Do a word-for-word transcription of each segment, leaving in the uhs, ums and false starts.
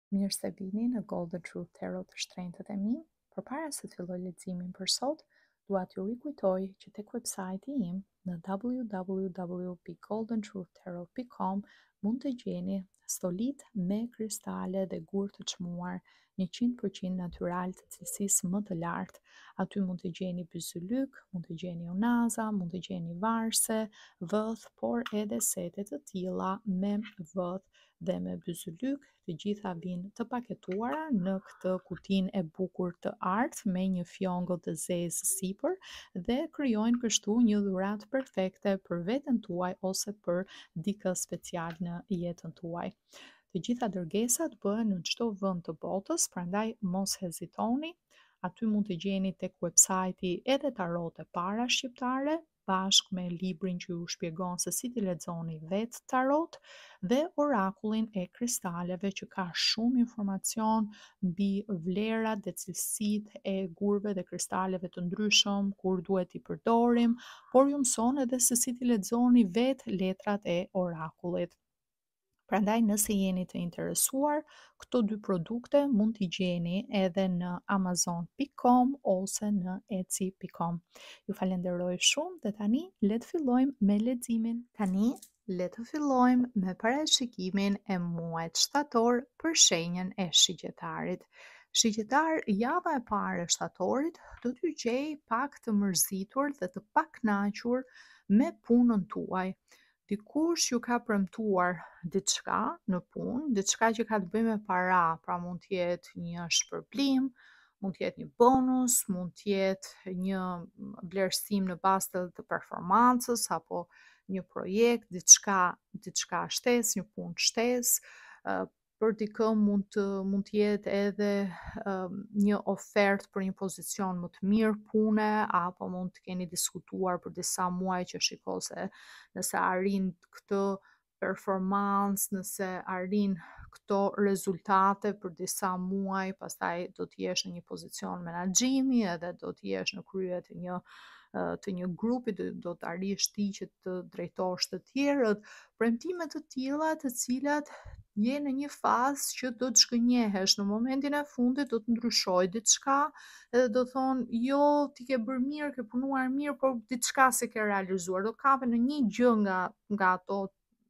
Mirë se vini në Golden Truth Tarot të shtrenjtët e mi. Përpara se të filloj leximin për sot, dua t'ju rikujtoj që tek websajti im në w w w pikë golden truth tarot pikë com mund të gjeni stolitë me kristale dhe gur të çmuar një qind përqind natyral të cilësisë më të lartë. Aty mund të gjeni byzylyk, mund të gjeni unaza, mund të gjeni varse, vëth, por edhe sete të tilla me vëth dhe me byzylyk, të gjitha vinë të paketuara në këtë kutinë e bukur të artë me një fjongo të zezë sipër dhe krijojnë kështu një dhuratë perfekte për veten tuaj ose për dikë special në jetën tuaj. Të gjitha dërgesat bëhen në çdo vend të botës, prandaj mos hezitoni. Aty mund të gjeni tek websajti edhe tarote para shqiptare, bashkë me librin që ju shpjegon se si t'i lexoni vetë tarot dhe orakullin e kristaleve që ka shumë informacion mbi vlerat dhe cilësitë e gurve dhe kristaleve të ndryshëm, kur duhet i përdorim, por ju mëson edhe se si t'i lexoni vetë letrat e orakullit. Prandaj nëse jeni të interesuar, këto dy produkte mund t'i gjeni edhe në amazon pikë com ose në etsy pikë com. Ju falenderoj shumë dhe tani le të fillojmë me leximin. Tani le të fillojmë me parashikimin e muajit shtator për shenjën e Shigjetarit. Shigjetar, java e parë e shtatorit do t'ju gjej pak të mërzitur dhe të pakënaqur me punën tuaj. Dikush ju ka premtuar diçka në punë, diçka që ka të bëjë me para, pra mund të jetë një shpërblim, mund të jetë një bonus, mund të jetë një vlerësim në bazë të performancës apo një projekt, diçka, diçka shtesë, një punë shtesë. Uh, për dikë mund të mund të jetë edhe um, një ofertë për një pozicion më të mirë pune, apo mund të keni diskutuar për disa muaj që shiko se nëse arrin këtë performancë, nëse arrin këto rezultate për disa muaj, pastaj do të jesh në një pozicion menaxhimi edhe do të jesh në krye të një të një grupi, do, do të arrish ti që të drejtosh të tjerët, premtime të tilla të cilat je në një fazë që do të shkënjehesh, në momentin e fundit do të ndryshoj diçka edhe do thonë jo, ti ke bërë mirë, ke punuar mirë, por diçka se ke realizuar, do kape në një gjë nga nga ato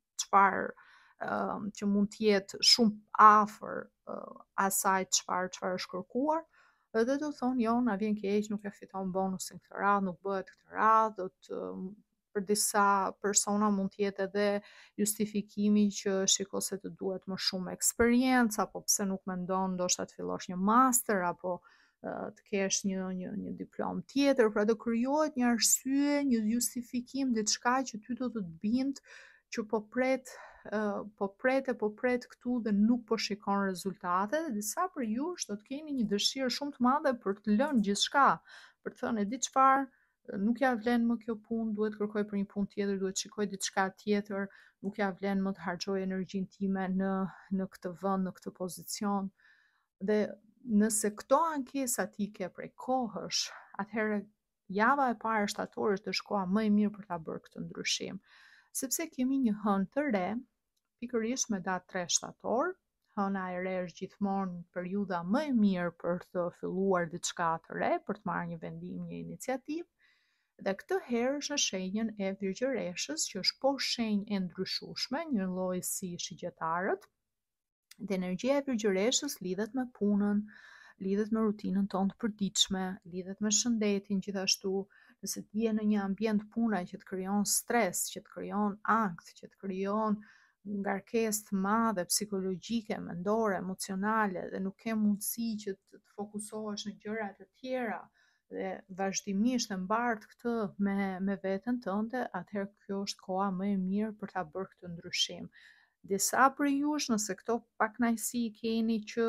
çfarë uh, që mund të jetë shumë afër uh, asaj çfarë çfarë është kërkuar. Edhe do thonë jo, na vjen keq, nuk e fiton bonusin këtë radhë, nuk bëhet këtë radhë, do të për disa persona mund të jetë edhe justifikimi që shiko se të duhet më shumë eksperiencë, apo pse nuk mendon ndoshta të fillosh një master apo uh, të kesh një një një diplom tjetër, pra do krijohet një arsye, një justifikim, diçka që ty do të të bindë që po pret uh, po pret e po pret këtu dhe nuk po shikon rezultate, dhe disa për jush do të keni një dëshirë shumë të madhe për të lënë gjithçka, për të thënë e di çfarë, nuk ja vlen më kjo punë, duhet kërkoj për një punë tjetër, duhet shikoj diçka tjetër, nuk ja vlen më të harxoj energjinë time në në këtë vend, në këtë pozicion. Dhe nëse këto ankesa ti ke prej kohësh, atëherë java e parë e shtatorit është koha më e mirë për ta bërë këtë ndryshim. Sepse kemi një hënë të re, pikërisht me datë tre shtator, hëna e re është gjithmonë periudha më e mirë për të filluar diçka të re, për të marrë një vendim, një iniciativë, dhe këtë herë është në shenjën e Virgjëreshës, që është po shenjë e ndryshueshme, një lloj si shigjetarët. Dhe energjia e Virgjëreshës lidhet me punën, lidhet me rutinën tonë të përditshme, lidhet me shëndetin gjithashtu. Nëse ti je në një ambient pune që të krijon stres, që të krijon ankth, që të krijon ngarkesë të madhe psikologjike, mendore, emocionale dhe nuk ke mundësi që të, të fokusohesh në gjëra të tjera dhe vazhdimisht e mbart këtë me me veten tënde, atëherë kjo është koha më e mirë për ta bërë këtë ndryshim. Disa për jush, nëse këto pakënaqësi keni që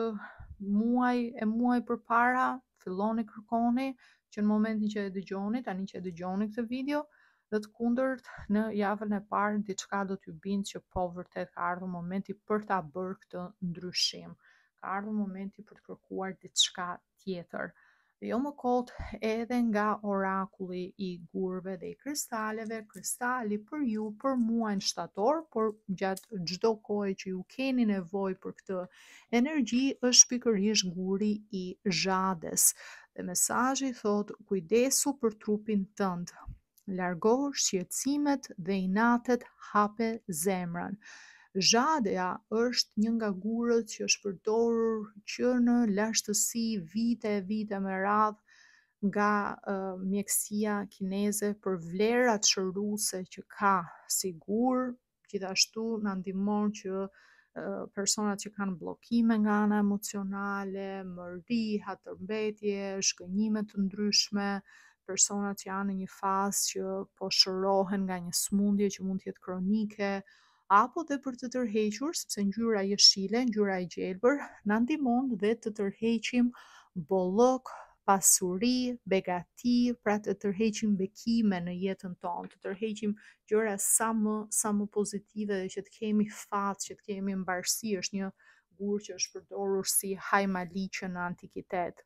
muaj e muaj përpara filloni kërkoni, që në momentin që e dëgjoni, tani që e dëgjoni këtë video, dhe të kundërt në javën e parë diçka do t'ju bindë që po vërtet ka ardhur momenti për ta bërë këtë ndryshim. Ka ardhur momenti për të kërkuar diçka tjetër. dhe jo më kot edhe nga orakulli i gurëve dhe i kristaleve, kristali për ju për muajin shtator, por gjatë çdo kohe që ju keni nevojë për këtë energji është pikërisht guri i zhades. Dhe mesazhi thot kujdesu për trupin tënd. Largohu shqetësimet dhe inatet, hape zemrën. Zhadeja është një nga gurët që është përdorur që në lashtësi vite e vite me radhë nga uh, mjekësia kineze për vlerat shëruese që ka si gur, gjithashtu na ndihmon që uh, personat që kanë bllokime nga ana emocionale, mëri, hatërmbetje, shkënjime të ndryshme, personat që janë në një fazë që po shërohen nga një smundje që mund të jetë kronike, apo dhe për të tërhequr, sepse ngjyra jeshile, ngjyra e gjelbër, na ndihmon dhe të tërheqim bollok, pasuri, begati, pra të tërheqim bekime në jetën tonë, të tërheqim gjëra sa më sa më pozitive dhe që të kemi fat, që të kemi mbarësi, është një gur që është përdorur si hajmaliqe në antikitet.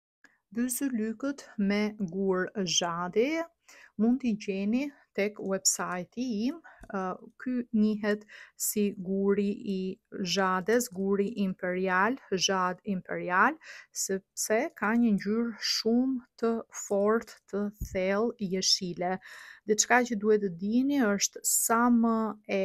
Byzylykët me gur zhade mund t'i gjeni tek websajti im. Uh, ky njihet si guri i zhades, guri imperial, zhad imperial, sepse ka një ngjyrë shumë të fortë, të thellë jeshile. Diçka që duhet të dini është sa më e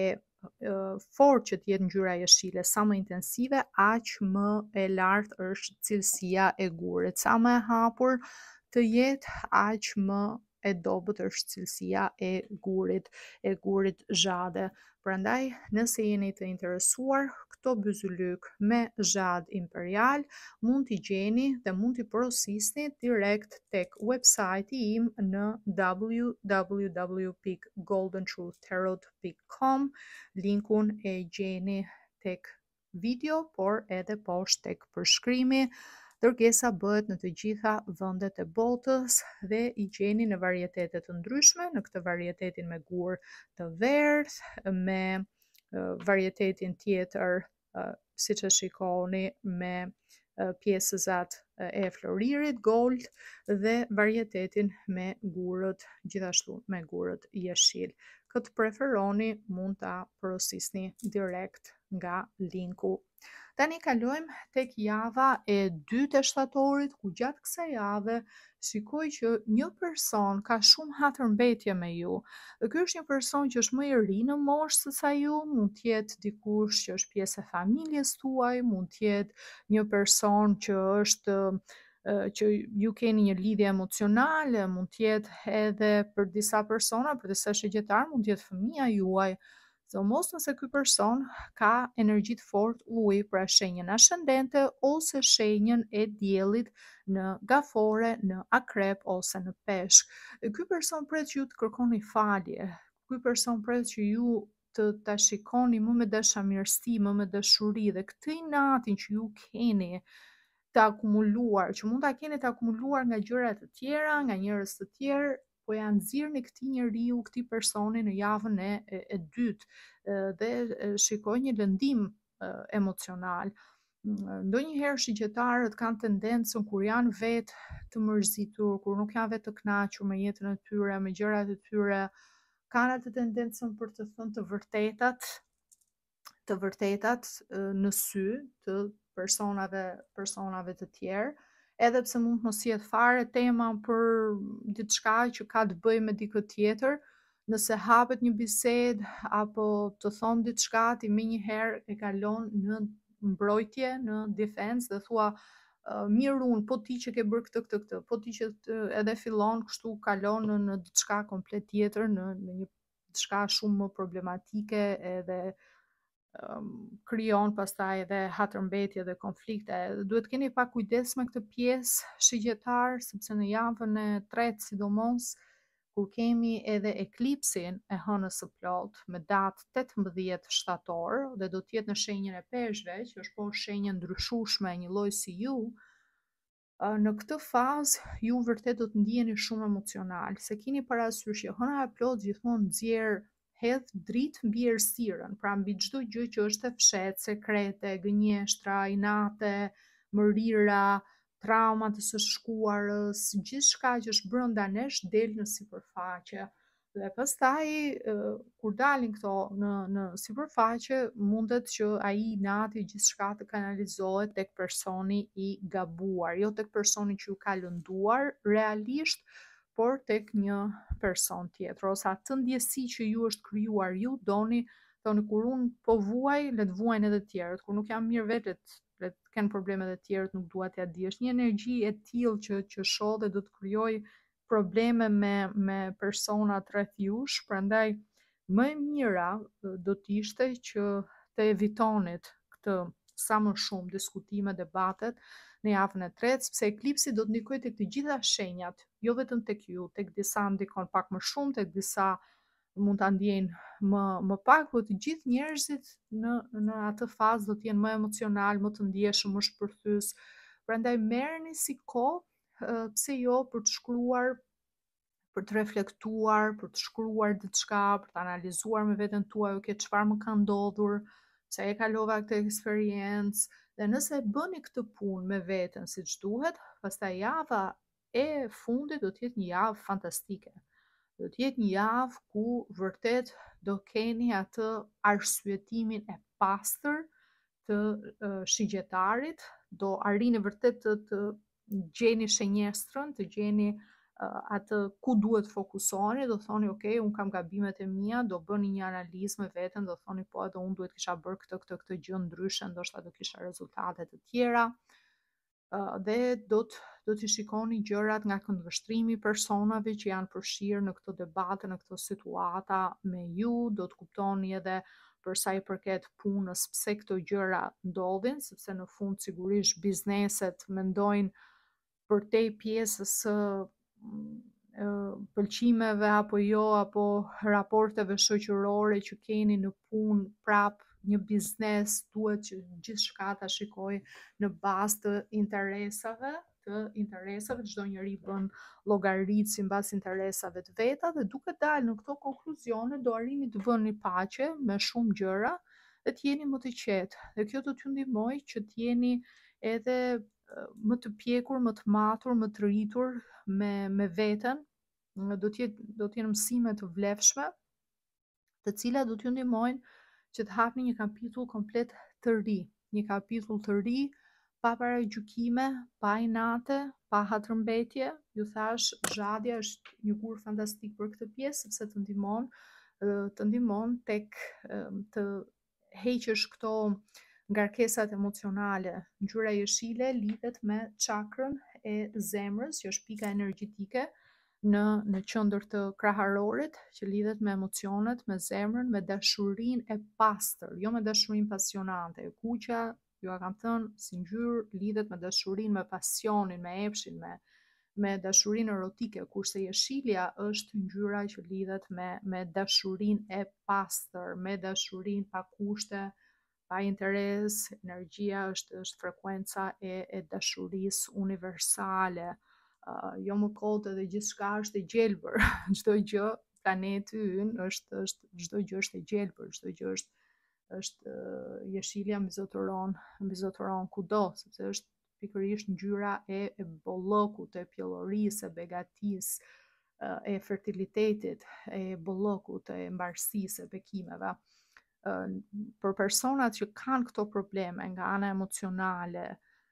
fort që t'jetë ngjyra jeshile, sa më intensive, aq më e lartë është cilësia e gurit. Sa më e hapur të jetë, aq më e dobët është cilësia e gurit, e gurit zhade. Prandaj, nëse jeni të interesuar, këto byzylyk me zhad imperial mund t'i gjeni dhe mund t'i porosisni direkt tek websajti im në w w w pikë golden truth tarot pikë com. Linkun e gjeni tek video, por edhe poshtë tek përshkrimi. Dërgesa bëhet në të gjitha vendet e botës dhe i gjeni në varietete të ndryshme, në këtë varietetin me gur të verdhë, me uh, varietetin tjetër, uh, siç e shikoni, me uh, pjesëzat e floririt, gold, dhe varietetin me gurët, gjithashtu me gurët jeshil. Këtë preferoni mund ta porosisni direkt nga linku. Tani kalojmë tek java e dytë e shtatorit, ku gjatë kësaj jave shikoj që një person ka shumë hatërmbetje me ju. Dhe ky është një person që është më i ri në moshë se sa ju, mund të jetë dikush që është pjesë e familjes tuaj, mund të jetë një person që është që ju keni një lidhje emocionale, mund të jetë edhe për disa persona, për disa shigjetar, mund të jetë fëmia juaj. So, mos nëse ky person ka energji të fortë ujë, pra shenjën ascendente ose shenjën e diellit në gafore, në akrep ose në peshk. Ky person pret që ju të kërkoni falje. Ky person pret që ju të ta shikoni më me dashamirësi, më me dashuri, dhe këtë inatin që ju keni të akumuluar, që mund ta keni të akumuluar nga gjëra të tjera, nga njerëz të tjerë, po ja nxirrni këtij njeriu, këtij personi në javën e, e, e dytë dhe shikoj një lëndim emocional. Ndonjëherë shigjetarët kanë tendencën kur janë vetë të mërzitur, kur nuk janë vetë të kënaqur me jetën e tyre, me gjërat e tyre, kanë atë tendencën për të thënë të vërtetat, të vërtetat në sy të personave, personave të tjerë, edhe pse mund mos jetë fare tema për diçka që ka të bëjë me dikë tjetër. Nëse hapet një bisedë apo të thon diçka, ti menjëherë e kalon në mbrojtje, në defense dhe thua uh, mirë unë, po ti që ke bërë këtë këtë këtë, po ti që edhe fillon kështu kalon në, në diçka komplet tjetër, në, në një diçka shumë më problematike edhe Um, krijon pastaj edhe hatërmbetje dhe konflikte. Duhet keni pak kujdes me këtë pjesë shigjetar, sepse në javën e tretë sidomos, kur kemi edhe eklipsin e hënës së plot me datë tetëmbëdhjetë shtator, dhe do të jetë në shenjën e peshqve, që është po shenjë ndryshueshme, një lloj si ju, në këtë fazë ju vërtet do të ndiheni shumë emocional, se keni parasysh që hëna e plot gjithmonë nxjerr hedh dritë mbi errësirën, pra mbi çdo gjë që është e fshehtë, sekrete, gënjeshtra, inate, mërira, trauma të së shkuarës, gjithçka që është brenda nesh del në sipërfaqe. Dhe pastaj ë, kur dalin këto në në sipërfaqe, mundet që ai nati gjithçka të kanalizohet tek personi i gabuar, jo tek personi që ju ka lënduar realisht, por tek një person tjetër, ose atë ndjesi që ju është krijuar ju doni, thoni kur unë po vuaj, le të vuajnë edhe të tjerët, kur nuk jam mirë vetë, le të kenë probleme edhe të tjerët, nuk dua t'ia di. Është një energji e tillë që që shoh dhe do të krijoj probleme me me personat rreth jush, prandaj më e mira ë, do t'ishte që të evitonit këtë sa më shumë diskutime, debatet në javën e tretë, sepse eklipsi do të ndikojë tek të gjitha shenjat, jo vetëm tek ju, tek disa ndikon pak më shumë, tek disa mund ta ndjejnë më më pak, por të gjithë njerëzit në në atë fazë do të jenë më emocional, më të ndjeshëm, më shpërthys. Prandaj merreni si kohë, ë, pse jo, për të shkruar, për të reflektuar, për të shkruar diçka, për të analizuar me veten tuaj, ok, çfarë më ka ndodhur, pse e kalova këtë eksperiencë, dhe nëse e bëni këtë punë me veten siç duhet, pastaj java e fundit do të jetë një javë fantastike. Do të jetë një javë ku vërtet do keni atë arsyetimin e pastër të uh, shigjetarit, do arrini vërtet të, të gjeni shenjestrën, të gjeni uh, atë ku duhet fokusoni, do thoni ok, unë kam gabimet e mia, do bëni një analizë me veten, do thoni po edhe unë duhet kisha bërë këtë këtë këtë gjë ndryshe, ndoshta do kisha rezultate të tjera. Uh, dhe do të do t'i shikoni gjërat nga këndvështrimi i personave që janë përfshirë në këto debate, në këto situata me ju, do të kuptoni edhe për sa i përket punës pse këto gjëra ndodhin, sepse në fund sigurisht bizneset mendojnë për te pjesës së pëlqimeve apo jo, apo raporteve shoqërore që keni në punë, prap një biznes duhet që gjithçka ta shikoj në bazë të interesave, të interesave, çdo njeri bën llogaritë sipas interesave të veta, dhe duke dalë në këto konkluzione do arrini të vëni paqe me shumë gjëra dhe të jeni më të qetë. Dhe kjo do t'ju ndihmoj që të jeni edhe më të pjekur, më të matur, më të rritur me me veten. Do të jetë do të jenë mësime të vlefshme, të cilat do t'ju ndihmojnë që të hapni një kapitull komplet të ri, një kapitull të ri, pa paragjykime, pa inate, pa hatërmbetje. Ju thash, zhadja është një gur fantastik për këtë pjesë, sepse të ndihmon, të ndihmon tek të heqësh këto ngarkesat emocionale. Ngjyra jeshile lidhet me çakrën e zemrës, që është pika energjetike në në qendër të kraharorit, që lidhet me emocionet, me zemrën, me dashurinë e pastër, jo me dashurinë pasionante. E kuqja, ju a kam thënë, si ngjyrë lidhet me dashurinë, me pasionin, me epshin, me me dashurinë erotike, kurse jeshilja është ngjyra që lidhet me me dashurinë e pastër, me dashurinë pa kushte, pa interes. Energjia është është frekuenca e e dashurisë universale. Uh, jo më kot edhe gjithçka është e gjelbër. Çdo gjë, planeti ynë është është çdo gjë është e gjelbër, çdo gjë është është uh, jeshilja mbizotëron, mbizotëron kudo, sepse është pikërisht ngjyra e, e bollokut, e pjellorisë, e begatisë, uh, e fertilitetit, e bollokut, e mbarësisë, e bekimeve. Uh, për personat që kanë këto probleme nga ana emocionale,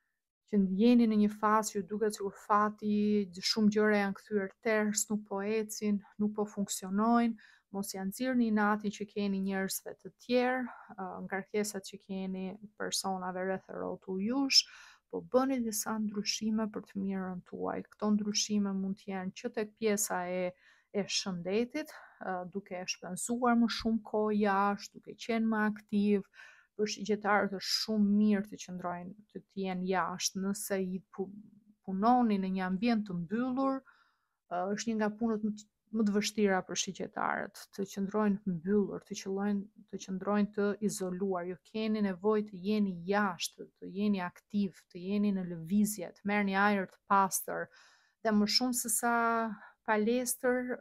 që jeni në një fazë që duket sikur fati, shumë gjëra janë kthyer ters, nuk po ecin, nuk po funksionojnë, mos ja nxirrni inatin që keni njerëzve të tjerë, uh, ngarkesat që keni personave rreth rrotull jush, po bëni disa ndryshime për të mirën tuaj. Këto ndryshime mund të jenë që tek pjesa e e shëndetit, uh, duke shpenzuar më shumë kohë jashtë, duke qenë më aktiv. Për shigjetarët është shumë mirë të qëndrojnë, të të jenë jashtë, nëse i punoni në një ambient të mbyllur, është një nga punët më të, më të vështira për shigjetarët, të qëndrojnë të mbyllur, të qëllojnë të qëndrojnë të izoluar. Ju keni nevojë të jeni jashtë, të jeni aktiv, të jeni në lëvizje, të merrni ajër të pastër, dhe më shumë se sa palestër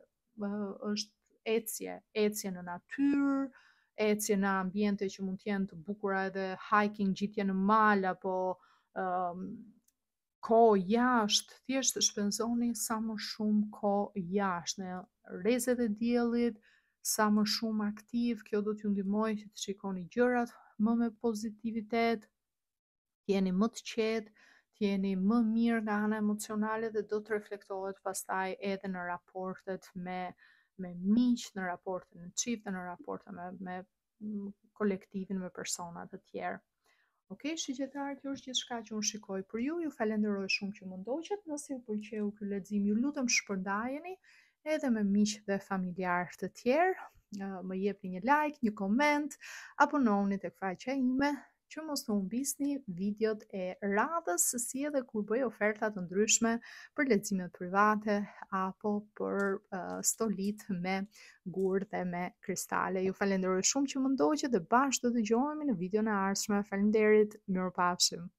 është ecje, ecje në natyrë, ecje në ambiente që mund të jenë të bukura, edhe hiking, gjitje në mal, apo um, kohë jashtë, thjesht shpenzoni sa më shumë kohë jashtë, në rrezet e diellit, sa më shumë aktiv, kjo do t'ju ndihmojë që të shikoni gjërat më me pozitivitet, t'jeni më të qetë, t'jeni më mirë nga ana emocionale dhe do të reflektohet pastaj edhe në raportet me me miq, në raportet në çift, në raportet me me mm, kolektivin, me persona të tjerë. Ok, shqyqetarë, kjo është gjithçka që unë shikoj për ju. Ju falenderoj shumë që më ndoqët. Nëse ju pëlqeu ky lexim, ju lutem shpërndajeni edhe me miq dhe familjarë të tjerë. Uh, më jepni një like, një koment, abonohuni tek faqja ime që mos të humbisni videot e radhës, si edhe kur bëj oferta të ndryshme për leximet private apo për uh, stolit me gur dhe me kristale. Ju falenderoj shumë që më ndoqët dhe bashkë do të dëgjohemi në videon e ardhshme. Faleminderit, mirupafshim.